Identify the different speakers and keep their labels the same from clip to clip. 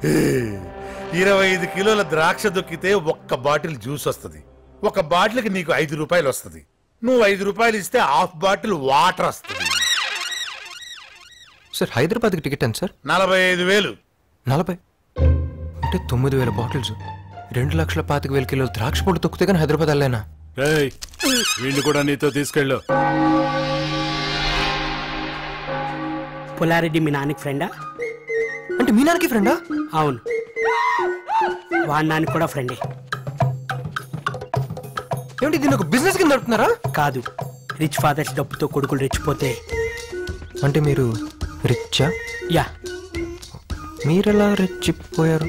Speaker 1: 25 కిలోల ద్రాక్ష దొక్కితే ఒక్క బాటిల్ జ్యూస్ వస్తుంది. ఒక బాటిల్కి నీకు 5 రూపాయలు వస్తుంది. నువ్వు 5 రూపాయలు ఇస్తే హాఫ్ బాటిల్ వాటర్ వస్తుంది.
Speaker 2: సార్ హైదరాబాద్కి టికెట్ ఎంత సార్?
Speaker 1: 45,000.
Speaker 2: 40 అంటే 9,000 బాటిల్స్, 2,25,000 కిలోలు ద్రాక్ష పొడి తొక్కితే కానీ హైదరాబాద్ వెళ్ళలేనా?
Speaker 3: వీళ్ళు కూడా నీతో తీసుకెళ్ళు.
Speaker 4: పుల్లారెడ్డి మీ నాన్నకి ఫ్రెండా?
Speaker 2: అంటే మీ నాన్నకి ఫ్రెండా?
Speaker 4: అవును, వాడి నాన్నకి కూడా ఫ్రెండే.
Speaker 2: ఏమిటి దీన్ని ఒక బిజినెస్ కింద నడుపుతున్నారా?
Speaker 4: కాదు, రిచ్ ఫాదర్స్ డబ్బుతో కొడుకులు రెచ్చిపోతే.
Speaker 2: అంటే మీరు రిచ్చా?
Speaker 4: యా.
Speaker 2: మీరెలా రెచ్చిపోయారు?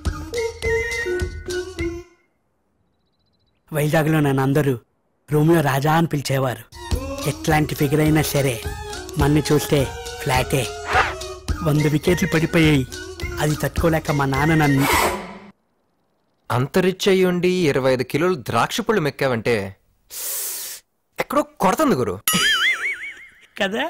Speaker 4: వైజాగ్లో నన్ను అందరూ రూమ్లో రాజా అని పిలిచేవారు. ఎట్లాంటి ఫిగర్ అయినా సరే మన్ని చూస్తే ఫ్లాటే. 100 వికెట్లు పడిపోయాయి. అది తట్టుకోలేక మా నాన్న నన్ను.
Speaker 2: అంత రిచ్ అయ్యి ఉండి 25 కిలోలు ద్రాక్ష పళ్ళు మెక్కావంటే ఎక్కడో కొడుతుంది గురు
Speaker 4: కదా.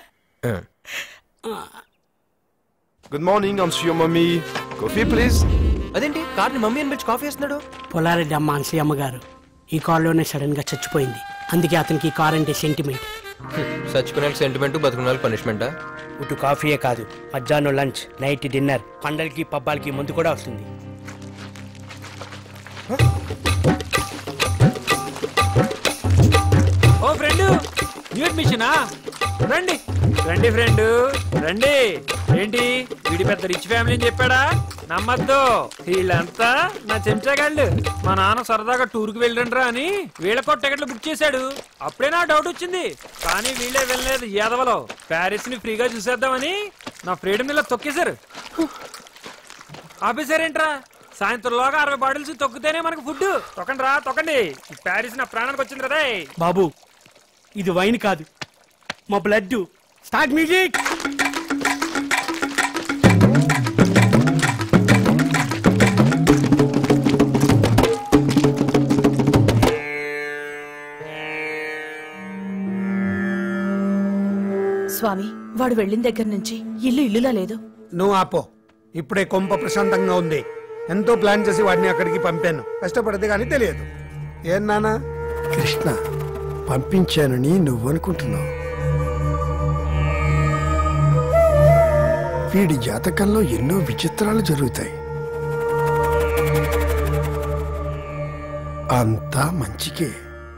Speaker 5: Good morning, I'm your mummy. Coffee please.
Speaker 2: అదేంటి కార్ని మమ్మీ అని పిలిచి కాఫీ వేస్తున్నాడు?
Speaker 4: పుల్లారెడ్డి అమ్మ అన్సయ్యమ్మ గారు ఈ కారులోనే సడన్ గా చచ్చిపోయింది. అందుకే అతనికి ఈ కార్ అంటే సెంటిమెంట్.
Speaker 2: చచ్చుకునే సెంటిమెంట్, బతుకునే పనిష్మెంటా?
Speaker 4: ఇటు కాఫీయే కాదు, మధ్యాహ్నం లంచ్, నైట్ డిన్నర్, పండలకి పబ్బాలకి ముందు కూడా వస్తుంది.
Speaker 6: ఓ ఫ్రెండ్, న్యూ అడ్మిషనా? రండి రండి ఫ్రెండ్ రండి. ఏంటి వీడి పెద్ద రిచ్ ఫ్యామిలీ అని చెప్పాడా? నమ్మద్దు, వీళ్ళంతా నా చెంచాగాళ్ళు. మా నాన్న సరదాగా టూర్కి వెళ్ళండ్రా అని వీళ్ళకో టికెట్లు బుక్ చేశాడు. అప్పుడే నా డౌట్ వచ్చింది, కానీ వీళ్ళే వెళ్ళలేదు. యాదవలో ప్యారిస్ ని ఫ్రీగా చూసేద్దామని నా ఫ్రీడమ్ ఇలా తొక్కేశారు. ఆపేశారేంట్రా? సాయంత్రంలోగా 60 బాటిల్స్ తొక్కితేనే మనకు ఫుడ్. తొక్కండి రా తొక్కండి. ప్యారిస్ నా ప్రాణానికి వచ్చింది రా.
Speaker 4: బాబు, ఇది వైన్ కాదు, మా బ్లడ్. Start music.
Speaker 7: స్వామి, వాడు వెళ్ళిన దగ్గర నుంచి ఇల్లు ఇల్లులా లేదు.
Speaker 8: నువ్వు ఆపో. ఇప్పుడే కొంప ప్రశాంతంగా ఉంది. ఎంతో ప్లాన్ చేసి వాడిని అక్కడికి పంపాను. కష్టపడితే కానీ తెలియదు. ఏం నానా?
Speaker 9: కృష్ణ పంపించానని నువ్వు అనుకుంటున్నావు. వీడి జాతకంలో ఎన్నో విచిత్రాలు జరుగుతాయి. అంతా మంచికే.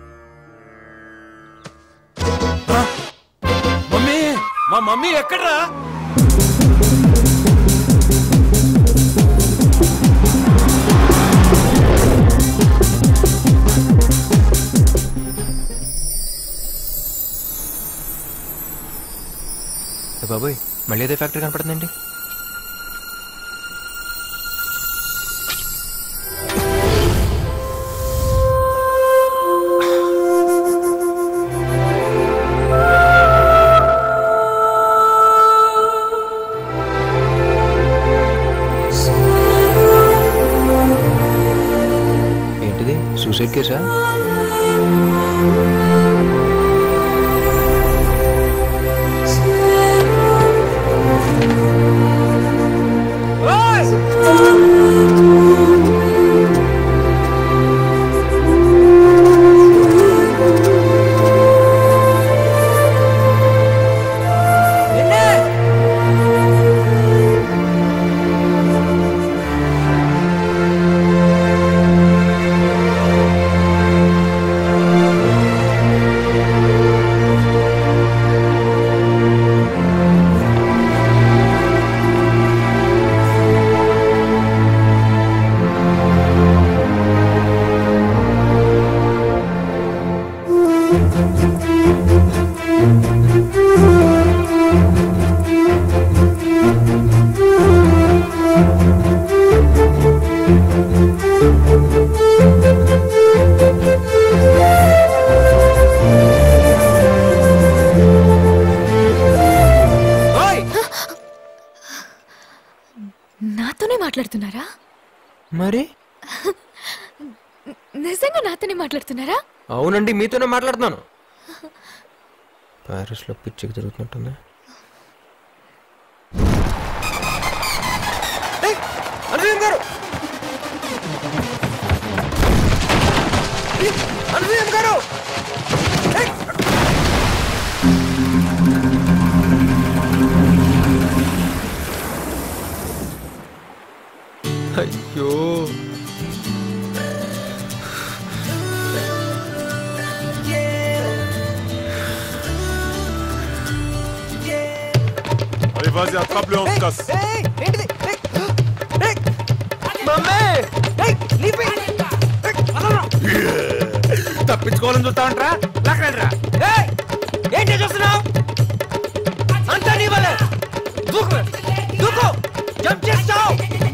Speaker 3: మమ్మీ, మా మమ్మీ ఎక్కడ్రా?
Speaker 2: బాబోయ్, మళ్ళీ అదే ఫ్యాక్టరీ కనపడుతుందండి. ఏంటిది, సూసైడ్ కేసా?
Speaker 7: నాతోనే మాట్లాడుతున్నారా?
Speaker 2: మరి
Speaker 7: నిజంగా నాతోనే మాట్లాడుతున్నారా?
Speaker 2: అవునండి, మీతోనే మాట్లాడుతున్నాను. ప్యారిస్ లో పిచ్చికి తిరుగుతున్నట్టుంది. అరే అనసూయం గారు అనసూయం గారు అయ్యో
Speaker 3: Allez, vas-y, attrape-le, on se casse.
Speaker 2: ఏంటిది మమ్మీ
Speaker 1: తప్పించుకోవాలని చూస్తా ఉంటా లాక్కరా.
Speaker 2: ఏంటి చూస్తున్నావు అంతా నీ వల్లే దూకు దూకు జంప్ చేస్తావు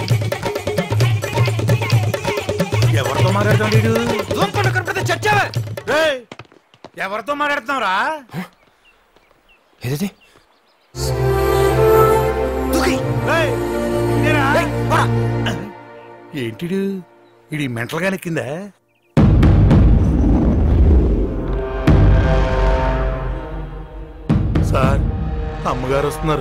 Speaker 1: ఎవరితో మాట్లాడతాం వీడు?
Speaker 2: దూకుండా కనపడితే చచ్చావే
Speaker 1: రేయ్, ఎవరితో మాట్లాడుతున్నావురా?
Speaker 2: ఏది
Speaker 1: రేయ్, ఇదేరా? ఏంటిడు ఇది మెంటల్ గా నెక్కిందా? సార్, అమ్మగారు వస్తున్నారు.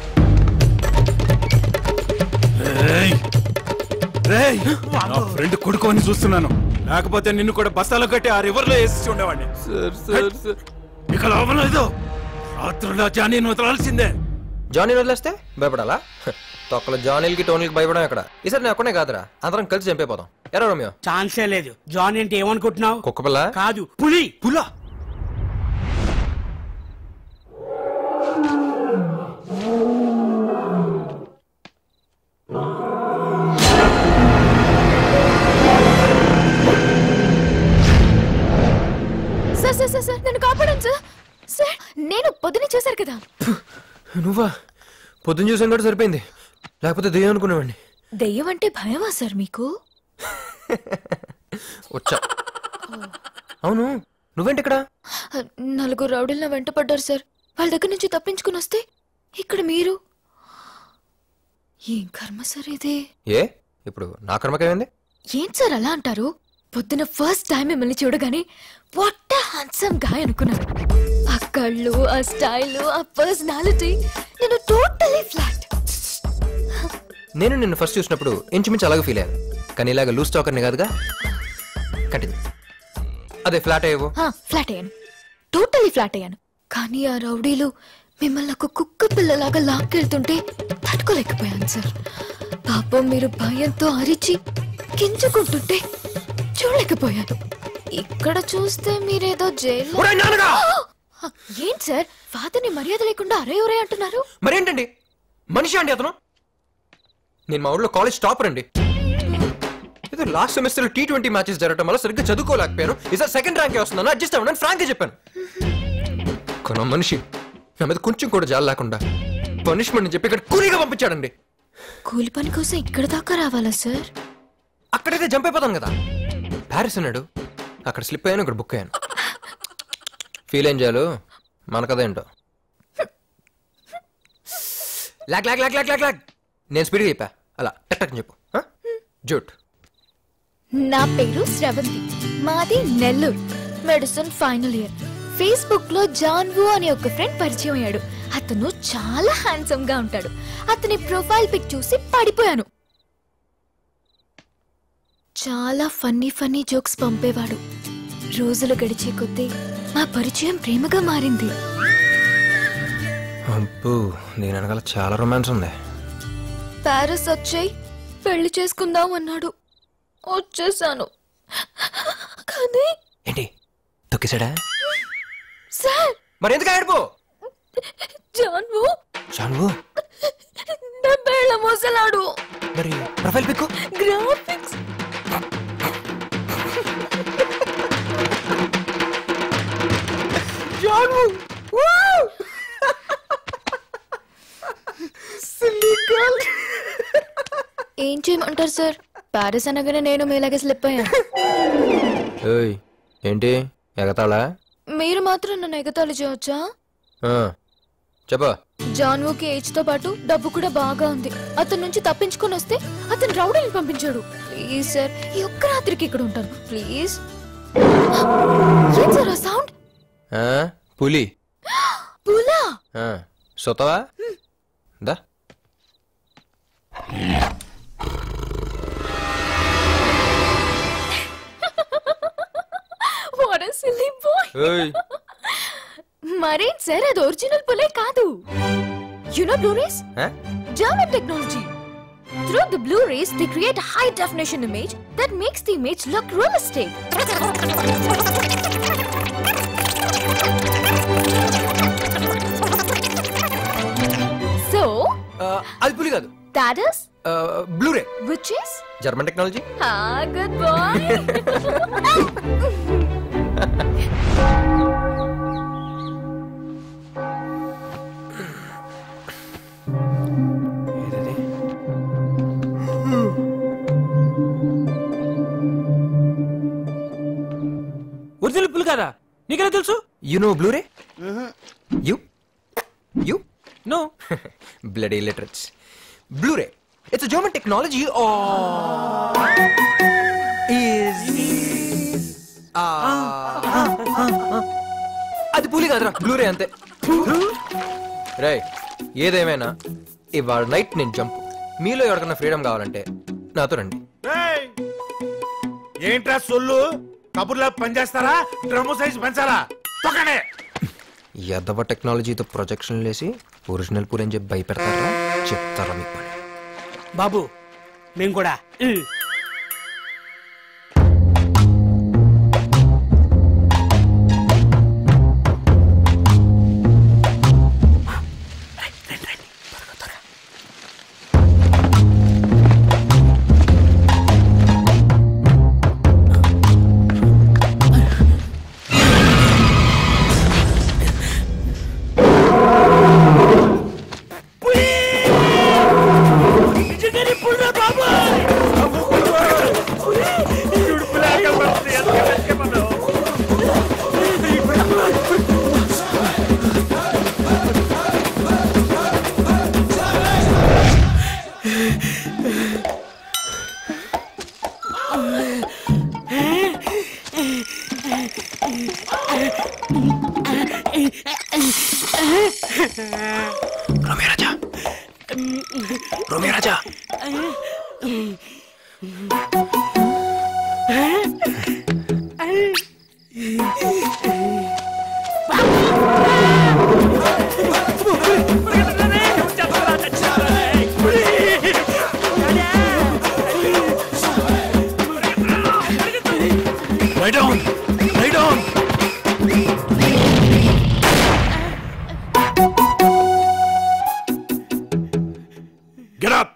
Speaker 3: నా ఫ్రెండ్ కొడుకు అని చూస్తున్నాను, లేకపోతే నిన్ను కూడా బస్తాలో కట్టి ఆ రివర్ లో వేసి ఉండేవాడిని. ఇక లోపల లేదు, రాత్రుల్లో జానీని వదలాల్సిందే.
Speaker 2: జానీ వదిలేస్తే భయపడాలా తొక్కల జానీలకి టోనీలకి భయపడం ఎక్కడ ఈసారి నేను ఒక్కనే కాదురా అందరం కలిసి చంపైపోతాం ఎరా రోమియో
Speaker 4: ఛాన్సే లేదు. జాన్ అంటే ఏమనుకుంటున్నావు?
Speaker 2: కుక్కపిల్ల
Speaker 4: కాదు, పులి.
Speaker 2: పుల్ల
Speaker 7: సార్ సార్ సార్ సార్ నన్ను కాపాడండి సార్. సార్ నేను పొద్దునే చూశారు కదా.
Speaker 2: నువ్వా? పొద్దున్న చూసాను కూడా సరిపోయింది, లేకపోతే దెయ్యం అనుకునేవాడిని.
Speaker 7: దెయ్యం అంటే భయమా సార్ మీకు?
Speaker 2: వచ్చా. అవును, నువ్వేంటి ఇక్కడ?
Speaker 7: నలుగురు రౌడీలను వెంట పడ్డారు సార్. వాళ్ళ దగ్గర నుంచి తప్పించుకుని వస్తే ఇక్కడ మీరు. ఏం కర్మ సార్ ఇది?
Speaker 2: ఏ ఇప్పుడు నా కర్మకేమైంది?
Speaker 7: ఏం సార్ అలా అంటారు? పొద్దున ఫస్ట్ టైం మిమ్మల్ని చూడగానే వాట్ ఎ హ్యాండ్సమ్ గాయ్ అనుకున్నాను. ఆ కళ్ళు, ఆ స్టైల్, ఆ పర్సనాలిటీ, నేను టోటలీ ఫ్లాట్.
Speaker 2: నేను నిన్ను ఫస్ట్ చూసినప్పుడు ఇంచుమించు అలాగే ఫీల్ అయ్యాను, కానీ ఇలాగ లూజ్ టాకర్ని కాదుగా. కంటిన్యూ. అదే ఫ్లాట్ అయ్యావు?
Speaker 7: ఫ్లాట్ అయ్యాను, టోటలీ ఫ్లాట్ అయ్యాను. కానీ ఆ రౌడీలు మిమ్మల్ని ఒక కుక్క పిల్లలాగా లాక్కెళ్తుంటే తట్టుకోలేకపోయాను సార్. పాపం మీరు భయంతో అరిచి గింజుకుంటుంటే చూడలేకపోయాను. ఇక్కడ చూస్తే మీరేదో జైల్లో. ఏంటి సార్ ఫాదర్ని మర్యాద లేకుండా అరే ఒరే అంటున్నారు?
Speaker 2: మరేంటండి, మనిషి అండి అతను. నేను మా ఊళ్ళో కాలేజ్ టాపర్ అండి. ఏదో లాస్ట్ సెమిస్టర్ T20 మ్యాచెస్ జరగడం వల్ల సరిగ్గా చదువుకోలేకపోయాను. ఈసారి సెకండ్ ర్యాంకే వస్తున్నాను, అడ్జస్ట్ అవ్వను ఫ్రాంక్ గా చెప్పాను. కొన మనిషి నా మీద కొంచెం కూడా జాలి లేకుండా పనిష్మెంట్ చెప్పి ఇక్కడ కూలీగా పంపించాడండి.
Speaker 7: కూలి పని కోసం ఇక్కడ దాకా రావాలా సార్?
Speaker 2: అక్కడైతే జంప్ అయిపోతాను కదా. ప్యారిస్ అన్నాడు, అక్కడ స్లిప్ అయ్యాను, ఇక్కడ బుక్ అయ్యాను. ఫీల్ ఏం చేయాలి మన కథ ఏంటో. లాగ్ లాగ్ లాగ్ లాగ్ లాగ్ లాగ్ నేను స్పీడ్గా చెప్పా, అలా టక్ టక్ చెప్పు. జూట్.
Speaker 7: నా పేరు శ్రవంతి, మాది Nellore, medicine final year. Facebook లో జాన్వు అనే ఒక ఫ్రెండ్ పరిచయం అయ్యాడు. అతను చాలా హ్యాండ్సమ్ గా ఉంటాడు. అతని ప్రొఫైల్ పిక్ చూసి పడిపోయాను. చాలా ఫన్నీ ఫన్నీ జోక్స్ పంపేవాడు. రోజులు గడిచే కొద్దీ మా పరిచయం ప్రేమగా మారింది.
Speaker 2: అబ్బో, దీని వెనకాల చాలా రొమాన్స్ ఉంది.
Speaker 7: ప్యారిస్ వచ్చాయి పెళ్లి చేసుకుందాం అన్నాడు. వచ్చేసాను. కానీ
Speaker 2: ఏంటి తొక్కేశాడా?
Speaker 7: సార్
Speaker 2: మరి ఎందుకు ఆడిపో?
Speaker 7: జాన్వు
Speaker 2: జాన్వు
Speaker 7: 70 ఏళ్ల మోసలాడు.
Speaker 2: మరి ప్రొఫైల్ పిక్
Speaker 7: గ్రాఫిక్స్
Speaker 2: జాన్వు.
Speaker 7: ఏం చేయమంటారు సార్? ప్యారిస్ అనగానే నేను మీలాగే స్లిప్ అయ్యాను.
Speaker 2: ఏంటి ఎగతాళా?
Speaker 7: మీరు మాత్రం నన్ను ఎగతాళి చేయవచ్చా?
Speaker 2: చెప్పా.
Speaker 7: జాన్వుకి ఏజ్ తో పాటు డబ్బు కూడా బాగా ఉంది. అతని నుంచి తప్పించుకొని వస్తే అతను రౌడీని పంపించాడు. ప్లీజ్ సార్, ఈ ఒక్క రాత్రికి ఇక్కడ ఉంటాను ప్లీజ్. ఏం సార్ ఆ సౌండ్?
Speaker 2: పులి.
Speaker 7: పులా?
Speaker 2: సొతవా దా.
Speaker 7: మరేం సార్ అది ఒరిజినల్ పులే కాదు. You know Blu-rays? German technology. Through the Blu-rays, they create a high-definition image that makes the image look realistic. So,
Speaker 2: అది పులి కాదు.
Speaker 7: that is
Speaker 2: Blu-ray.
Speaker 7: which is
Speaker 2: German technology.
Speaker 7: good boy.
Speaker 6: Original పులి కదా, నీకెలా తెలుసు?
Speaker 2: You know Blu-ray? You?
Speaker 6: No.
Speaker 2: Bloody illiterates. Blu-ray. It's a German technology అది పులి కాదురా, Blu-ray అంతే. రేయ్, ఏదేమైనా ఇవాళ నైట్ నేను జంప్. మీలో ఎవరికైనా ఫ్రీడమ్ కావాలంటే నాతో రండి.
Speaker 1: ఏంట్రా సొల్లు? కబుర్లా పనిచేస్తారా? Drum size పెంచాలా? తొక్కనే
Speaker 2: ఎదవ టెక్నాలజీతో ప్రొజెక్షన్ లేసి ఒరిజినల్ పూరి అని చెప్పి భయపెడతారా? చెప్తారా మీకు పని?
Speaker 4: బాబు మేము కూడా
Speaker 2: Romeo Raja
Speaker 3: Lie down! Lie down! Get up!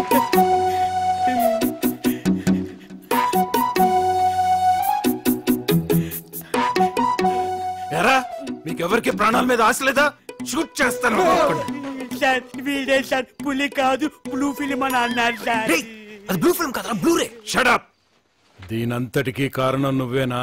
Speaker 3: ఎరా మీకెవరికి ప్రాణాల మీద ఆశ లేదా? షూట్ చేస్తాను.
Speaker 4: సార్ వీడే సార్ పులి కాదు బ్లూ ఫిల్మ్ అని అన్నారు సార్.
Speaker 2: అది బ్లూ ఫిల్మ్ కాదురా, బ్లూరే.
Speaker 3: Shut up. దీనంతటికీ కారణం నువ్వేనా?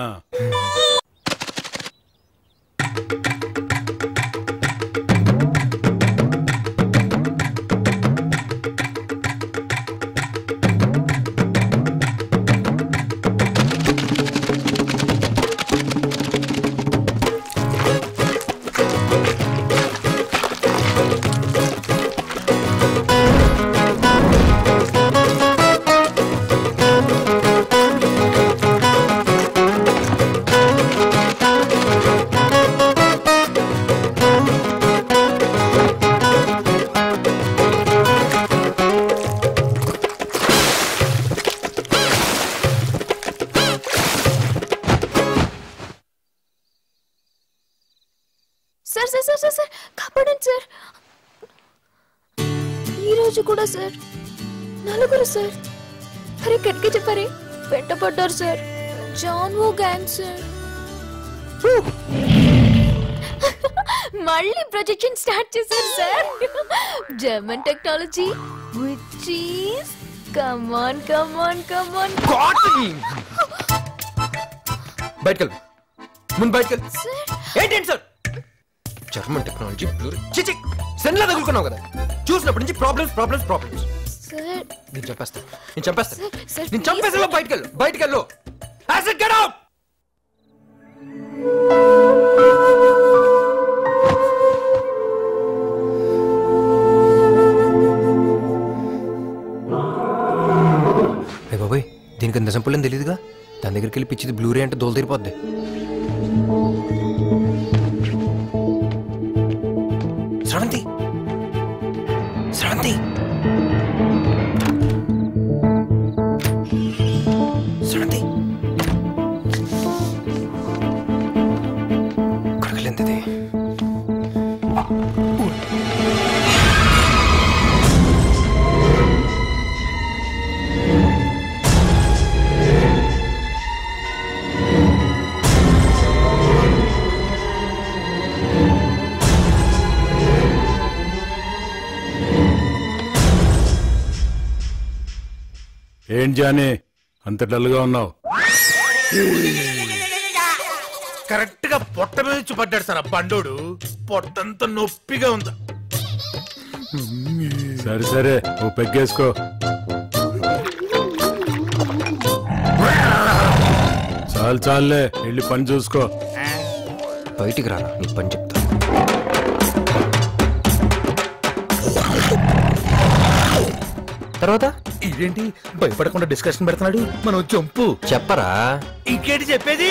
Speaker 7: Sir sir sir sir sir కాపాడండి సార్. ఈ రోజు కూడా సార్ నలుగురు సార్. అరే గట్టిగా చెప్పారే, వెంటపడ్డారు సార్. జాన్వో గ్యాంగ్ సార్. మళ్ళీ ప్రొజెక్షన్ స్టార్ట్ చేశారు sir. German technology which is come on come on come on.
Speaker 2: బయటకెళ్ళు, ముందు బయటకెళ్ళు.
Speaker 7: సార్
Speaker 2: ఏంటండి సార్? German technology blu ray. చిచి సెన్లా తగులుకున్నావు కదా, చూసినప్పటి నుంచి ప్రాబ్లమ్స్ ప్రాబ్లమ్స్ ప్రాబ్లమ్స్.
Speaker 7: సార్
Speaker 2: నేను చంపేస్తాను, నేను చంపేస్తాను,
Speaker 7: సార్
Speaker 2: నేను చంపేస్తాను. బయటకెళ్ళు, బయటకెళ్ళు. I said get out. బాబాయ్, దీనికి నిజం పుల్లని తెలియదుగా. దాని దగ్గరికి వెళ్ళి పిచ్చిది బ్లూరే అంటే దోలు తీరిపోద్ది. శ్రవంతి శ్రవంతి శ్రవంతి కడగలేంది.
Speaker 3: ఏం జానీ అంత డల్గా ఉన్నావు?
Speaker 1: కరెక్ట్ గా పొట్ట మీద నుంచి పడ్డాడు సార్ ఆ బండోడు. పొట్టంతా నొప్పిగా ఉంది.
Speaker 3: సరే సరే ఓ పెగ్గేసుకో. చాలు చాలులే వెళ్ళి పని చూసుకో.
Speaker 2: బయటికి రారా నీ పని చెప్తా. తర్వాత
Speaker 1: ఇదేంటి భయపడకుండా డిస్కషన్ పెడుతున్నాడు? మనం చంపు
Speaker 2: చెప్పరా.
Speaker 1: ఇంకేంటి చెప్పేది?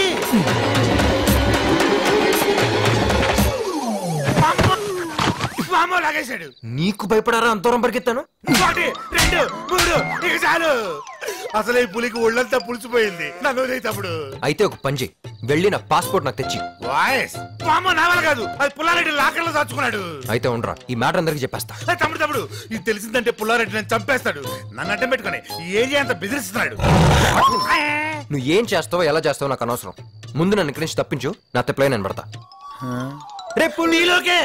Speaker 1: లాగేశాడు.
Speaker 2: నీకు భయపడారా అంతరం పరిగెత్తాను?
Speaker 1: 1 2 3 ఇక చాలు. అసలు ఈ పులికి ఒళ్ళంతా పులిసిపోయింది. నన్ను తమ్ముడు.
Speaker 2: అయితే ఒక పని చెయ్యి, వెళ్ళి నా పాస్పోర్ట్ నాకు తెచ్చి.
Speaker 1: వాయిస్ నావల్ కాదు, అది పుల్లారెడ్డి లాకర్లో దాచుకున్నాడు.
Speaker 2: అయితే ఉండరా ఈ మ్యాటర్ అందరికి చెప్పేస్తా.
Speaker 1: తమ్ముడు ఇది తెలిసిందంటే పుల్లారెడ్డి నన్ను చంపేస్తాడు. నన్ను అడ్డం పెట్టుకుని ఏజీ అంత బెదిరిస్తున్నాడు.
Speaker 2: నువ్వు ఏం చేస్తావో ఎలా చేస్తావో నాకు అనవసరం. ముందు నన్ను ఇక్కడి నుంచి తప్పించు, నా తెప్పలే నేను పడతా.
Speaker 1: రేపు నీలోకే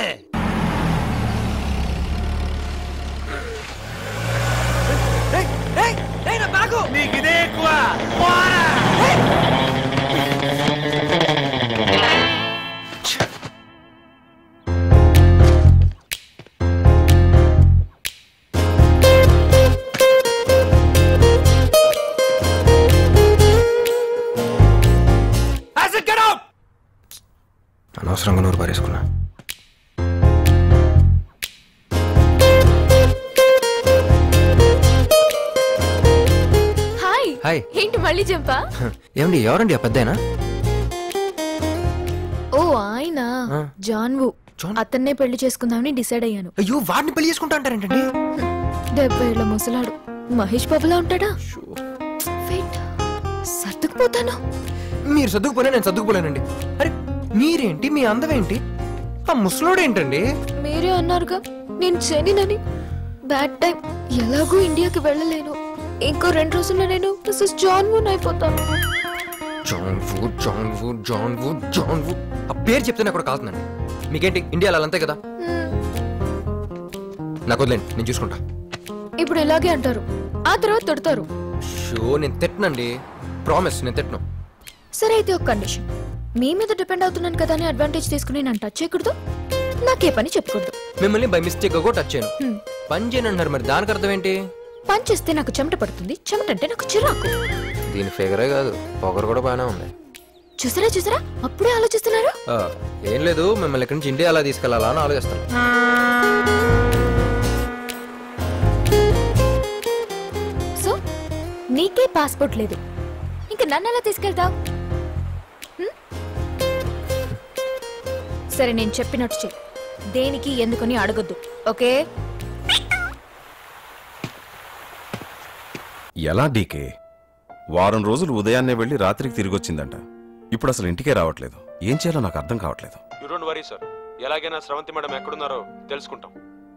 Speaker 1: నీకు ఇదే ఎక్కువ.
Speaker 2: అనవసరంగా నోరు పారేసుకున్నా. హాయ్.
Speaker 7: ఏంటి మళ్ళీ జంపా?
Speaker 2: ఏమండి ఎవరండి ఆ పెద్దయినా?
Speaker 7: ఓ ఆయన జాన్వు. అతన్నే పెళ్లి చేసుకుందామని డిసైడ్ అయ్యాను.
Speaker 2: అయ్యో వాడిని పెళ్లి చేసుకుంటా అంటారేంటండి?
Speaker 7: 70 ఏళ్ల ముసలాడు. మహేష్ బాబులా ఉంటాడా? సర్దుకుపోతాను.
Speaker 2: మీరు సర్దుకుపోలే, నేను సర్దుకుపోలేనండి. అరే మీరేంటి, మీ అందం ఏంటి, ఆ ముసలోడేంటండి?
Speaker 7: మీరే అన్నారుగా నేను శనినని. Bad time. ఎలాగూ ఇండియాకి వెళ్ళలేను. ఇంకో 2 రోజుల్లో నేను మిస్సెస్ జాన్వున్ అయిపోతాను.
Speaker 2: జాన్వు ఆ పేరు చెప్తేనే కూడా కాదునండి. మీకేంటి ఇండియాలో అంతే కదా. నాకు వదిలేండి, నేను చూసుకుంటా.
Speaker 7: ఇప్పుడు ఇలాగే అంటారు, ఆ తర్వాత తిడతారు.
Speaker 2: షో నేను తిట్టనండి, ప్రామిస్ నేను తిట్టను.
Speaker 7: సరే అయితే ఒక కండిషన్. మీ మీద డిపెండ్ అవుతున్నాను కదా అని అడ్వాంటేజ్ తీసుకుని నన్ను టచ్ చేయకూడదు, నాకే పని చెప్పకూడదు.
Speaker 2: మిమ్మల్ని బై మిస్టేక్ గా టచ్ చేయను. పని చేయను అంటారు, మరి దానికి అర్థం ఏంటి?
Speaker 7: పని చేస్తే నాకు చెమట పడుతుంది, చెమట అంటే నాకు చిరాకు.
Speaker 2: దీని ఫిగరే కాదు, పొగరు కూడా బాగానే ఉంది.
Speaker 7: చూసారా అప్పుడే ఆలోచిస్తున్నారు.
Speaker 2: ఏం లేదు, మిమ్మల్ని ఇక్కడి నుంచి ఇండియా అలా తీసుకెళ్లాలా అని ఆలోచిస్తాను.
Speaker 7: సో నీకే పాస్పోర్ట్ లేదు, ఇంకా నన్ను ఎలా తీసుకెళ్తావు? సరే నేను చెప్పినట్టు చెయ్యి, దేనికి ఎందుకని అడగొద్దు, ఓకే?
Speaker 10: ఎలా డీకే? వారం రోజులు ఉదయాన్నే వెళ్ళి రాత్రికి తిరిగి వచ్చిందంట. ఇప్పుడు అసలు ఇంటికే రావట్లేదు. ఏం చేయాలో నాకు అర్థం కావట్లేదు.
Speaker 5: యు డోంట్ వరీ సార్, ఎలాగైనా స్రవంతి మేడం ఎక్కడున్నారో తెలుసుకుంటాం.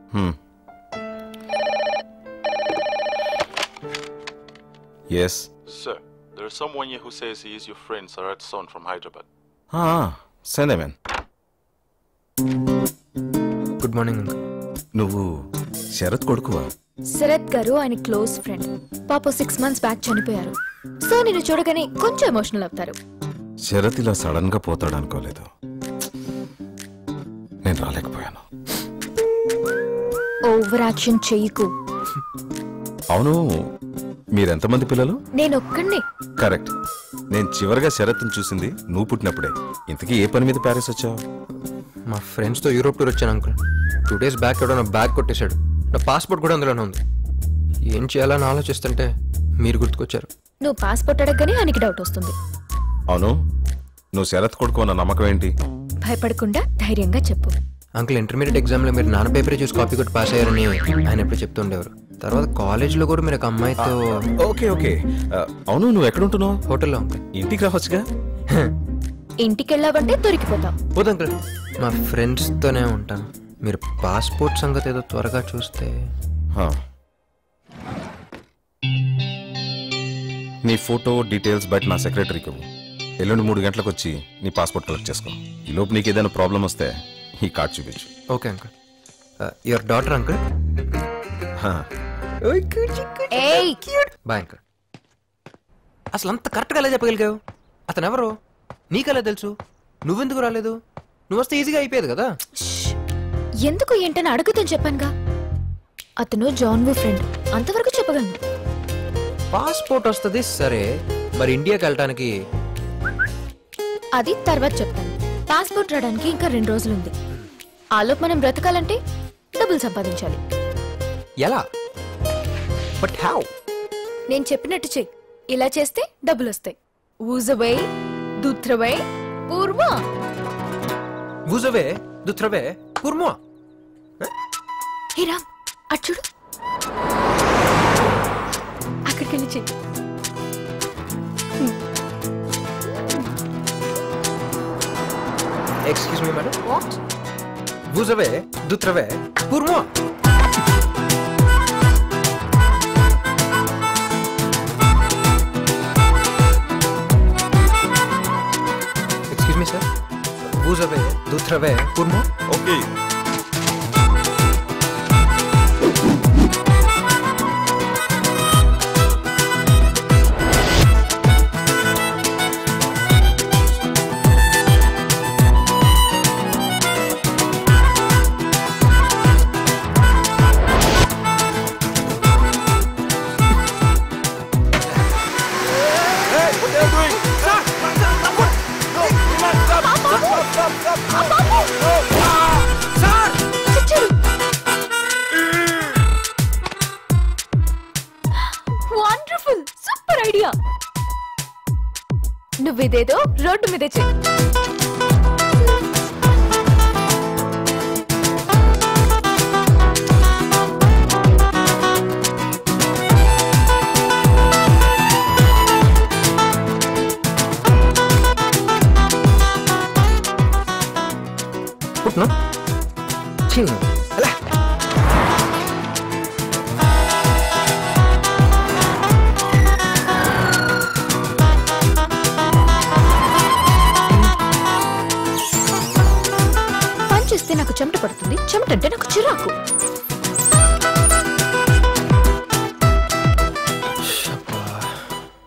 Speaker 10: yes
Speaker 11: sir, there is someone here who says he is your friend Sarat's son from Hyderabad.
Speaker 10: send him in.
Speaker 2: Good morning.
Speaker 10: నువ్వు శరత్ కొడుకువా?
Speaker 7: శరత్ గారు ఆయన క్లోజ్ ఫ్రెండ్. పాప 6 months బ్యాక్ చనిపోయారు. సో నేను చూడగానే కొంచెం ఎమోషనల్ అవుతారు.
Speaker 10: శరత్ ఇలా సడన్ గా పోతాడు అనుకోలేదు. నేను రాలేకపోయాను.
Speaker 7: ఓవర్ యాక్షన్ చెయ్యకు.
Speaker 10: అవును, మీరెంతమంది పిల్లలు?
Speaker 7: నేను ఒక్కడే.
Speaker 10: కరెక్ట్. నేను చివరిగా శరత్ని చూసింది నువ్వు పుట్టినప్పుడే. ఇంతకీ ఏ పని మీద ప్యారిస్ వచ్చావు?
Speaker 2: మా ఫ్రెండ్స్ తో యూరోప్ టూర్ వచ్చాను అంకుల్. 2 days బ్యాక్ ఎవడో నా బ్యాగ్ కొట్టేశాడు. నా పాస్పోర్ట్ కూడా అందులోనే ఉంది. ఏం చేయాలని ఆలోచిస్తుంటే మీరు గుర్తుకొచ్చారు.
Speaker 7: నువ్వు పాస్పోర్ట్ అడగగానే ఆయనకి డౌట్ వస్తుంది.
Speaker 10: అవును, నువ్వు శరత్ కొడుకు అన్న నమ్మకం ఏంటి?
Speaker 7: భయపడకుండా ధైర్యంగా చెప్పు.
Speaker 2: అంకుల్ ఇంటర్మీడియట్ ఎగ్జామ్లో మీరు నాన్న పేపర్ చూసి కాపీ కొట్టి పాస్ అయ్యారని ఆయన ఎప్పుడు చెప్తుండేవారు. తర్వాత కాలేజ్లో కూడా మీరు ఒక అమ్మాయితో.
Speaker 10: Okay okay. అవును, నువ్వు ఎక్కడుంటున్నావు?
Speaker 2: హోటల్లో అంకుల్.
Speaker 10: ఇంటికి రావచ్చుగా.
Speaker 7: ఇంటికి వెళ్ళావంటే దొరికిపోతాం.
Speaker 2: వద్దు అంకుల్, మా ఫ్రెండ్స్తోనే ఉంటాను. మీరు పాస్పోర్ట్ సంగతి ఏదో త్వరగా చూస్తే.
Speaker 10: నీ ఫోటో డీటెయిల్స్ బయట నా సెక్రటరీకి ఇవ్వు. ఎల్లుండి 3 గంటలకు వచ్చి నీ పాస్పోర్ట్ కలెక్ట్ చేసుకో. ఈ లోపు నీకు ఏదైనా ప్రాబ్లం వస్తే ఈ కార్డ్ చూపించు.
Speaker 2: Okay uncle. Your daughter uncle. Bye uncle. అసలు అంత కరెక్ట్గా ఎలా చెప్పగలిగావు? అతను ఎవరు? నీకెలా తెలుసు? నువ్వెందుకు రాలేదు? నువ్వు వస్తే ఈజీగా అయిపోయేది కదా.
Speaker 7: ఎందుకు ఏంటని అడుగుతాను చెప్పానుగా. అతను జాన్వూ ఫ్రెండ్, అంతవరకు చెప్పగలను.
Speaker 2: పాస్పోర్ట్ వస్తుంది సరే, మరి ఇండియాకి వెళ్ళటానికి?
Speaker 7: అది తర్వాత చెప్తాను. పాస్పోర్ట్ రావడానికి ఇంకా 2 రోజులుంది. ఆలోపు మనం బ్రతకాలంటే డబ్బులు సంపాదించాలి.
Speaker 2: ఎలా? But how?
Speaker 7: నేను చెప్పినట్టు చెయ్యి. ఇలా చేస్తే డబ్బులు వస్తాయి. ఊజవై దుత్రవై పూర్వా.
Speaker 2: ఊజవే దుత్రవే పూర్వా.
Speaker 7: హే రామ్, అటు చూడు. అక్కడికి వెళ్ళి చెయ్యి.
Speaker 2: Excuse me, madam. What? Vous avez du travail pour moi. Excuse me, sir. Vous avez du travail pour moi?
Speaker 10: Okay.
Speaker 7: Wonderful, super idea. నువ్విదేదో రోడ్డు మీద చెయ్యి.
Speaker 2: No? Chill. Ala.
Speaker 7: పని చేస్తే నాకు చెమట పడుతుంది, చెమట అంటే నాకు చిరాకు.